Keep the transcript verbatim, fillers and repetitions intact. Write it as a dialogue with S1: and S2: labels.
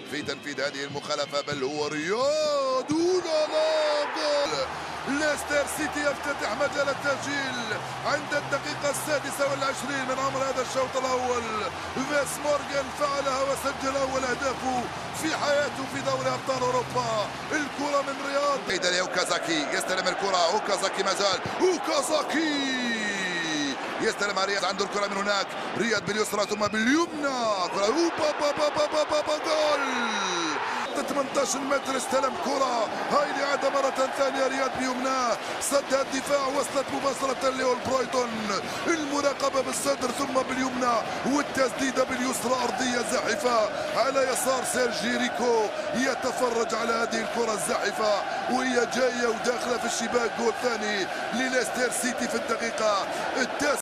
S1: في تنفيذ هذه المخالفة، بل هو رياض لا جول. ليستر سيتي يفتتح مجال التسجيل عند الدقيقة السادسة والعشرين من عمر هذا الشوط الأول. فيس مورغان فعلها وسجل أول أهدافه في حياته في دوري أبطال أوروبا. الكرة من رياض إذا أوكازاكي يستلم الكرة، أوكازاكي مازال، أوكازاكي يستلم رياض، عنده الكرة من هناك، رياض باليسرى ثم باليمنى، كرة أوبا بابا بابا بابا جول. ثمانية عشر متر استلم كرة، هاي الإعادة مرة ثانية، رياض بيمناه، صدها الدفاع، وصلت مباشرة لأولبرايتون، المراقبة بالصدر ثم باليمنى، والتسديدة باليسرى أرضية زاحفة على يسار سيرجي ريكو، يتفرج على هذه الكرة الزاحفة وهي جاية وداخلة في الشباك. جول ثاني لليستر سيتي في الدقيقة التاسعة.